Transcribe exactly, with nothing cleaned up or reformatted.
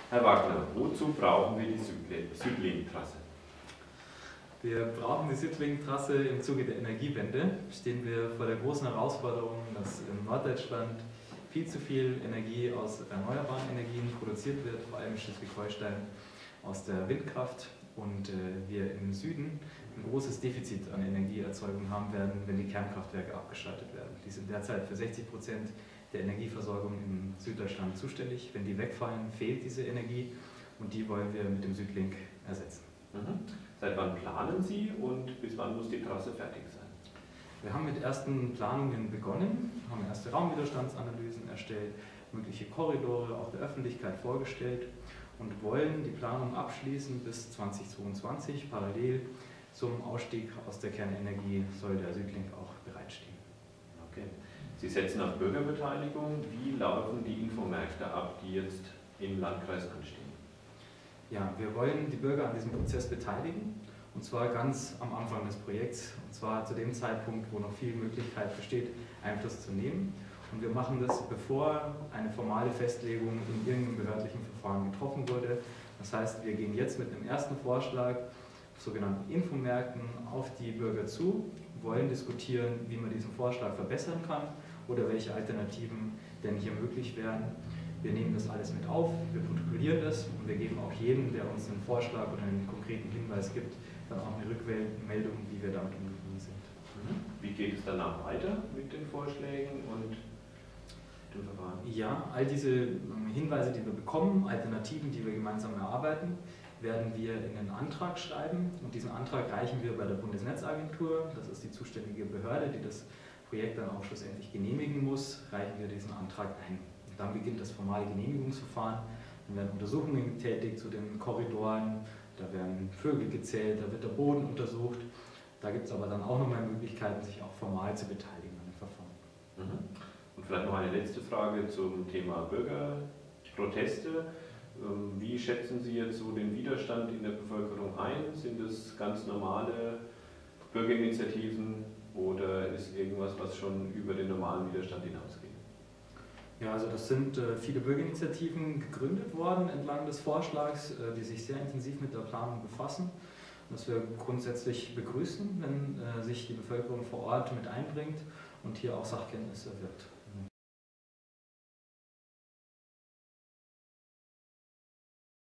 Herr Wagner, wozu brauchen wir die Südlink-Trasse? Wir brauchen die Südlink-Trasse im Zuge der Energiewende. Stehen wir vor der großen Herausforderung, dass in Norddeutschland viel zu viel Energie aus erneuerbaren Energien produziert wird, vor allem in Schleswig-Holstein aus der Windkraft, und äh, wir im Süden ein großes Defizit an Energieerzeugung haben werden, wenn die Kernkraftwerke abgeschaltet werden. Die sind derzeit für sechzig Prozent der Energieversorgung in Süddeutschland zuständig. Wenn die wegfallen, fehlt diese Energie, und die wollen wir mit dem Südlink ersetzen. Mhm. Seit wann planen Sie und bis wann muss die Trasse fertig sein? Wir haben mit ersten Planungen begonnen, haben erste Raumwiderstandsanalysen erstellt, mögliche Korridore auch der Öffentlichkeit vorgestellt und wollen die Planung abschließen bis zweitausendzweiundzwanzig. Parallel zum Ausstieg aus der Kernenergie soll der Südlink auch bereitstehen. Okay. Sie setzen auf Bürgerbeteiligung. Wie laufen die Infomärkte ab, die jetzt im Landkreis anstehen? Ja, wir wollen die Bürger an diesem Prozess beteiligen, und zwar ganz am Anfang des Projekts, und zwar zu dem Zeitpunkt, wo noch viel Möglichkeit besteht, Einfluss zu nehmen. Und wir machen das, bevor eine formale Festlegung in irgendeinem behördlichen Verfahren getroffen wurde. Das heißt, wir gehen jetzt mit einem ersten Vorschlag, sogenannten Infomärkten, auf die Bürger zu, wollen diskutieren, wie man diesen Vorschlag verbessern kann oder welche Alternativen denn hier möglich wären. Wir nehmen das alles mit auf, wir protokollieren das und wir geben auch jedem, der uns einen Vorschlag oder einen konkreten Hinweis gibt, dann auch eine Rückmeldung, wie wir damit umgegangen sind. Wie geht es danach weiter mit den Vorschlägen und dem Verfahren? Ja, all diese Hinweise, die wir bekommen, Alternativen, die wir gemeinsam erarbeiten, werden wir in einen Antrag schreiben, und diesen Antrag reichen wir bei der Bundesnetzagentur. Das ist die zuständige Behörde, die das Projekt dann auch schlussendlich genehmigen muss. Reichen wir diesen Antrag ein. Und dann beginnt das formale Genehmigungsverfahren. Dann werden Untersuchungen getätigt zu den Korridoren, da werden Vögel gezählt, da wird der Boden untersucht. Da gibt es aber dann auch nochmal Möglichkeiten, sich auch formal zu beteiligen an dem Verfahren. Mhm. Und vielleicht noch eine letzte Frage zum Thema Bürgerproteste. Wie schätzen Sie jetzt so den Widerstand in der Bevölkerung ein? Sind es ganz normale Bürgerinitiativen oder ist irgendwas, was schon über den normalen Widerstand hinausgeht? Ja, also das sind äh, viele Bürgerinitiativen gegründet worden entlang des Vorschlags, äh, die sich sehr intensiv mit der Planung befassen. Was wir grundsätzlich begrüßen, wenn äh, sich die Bevölkerung vor Ort mit einbringt und hier auch Sachkenntnisse erwirbt.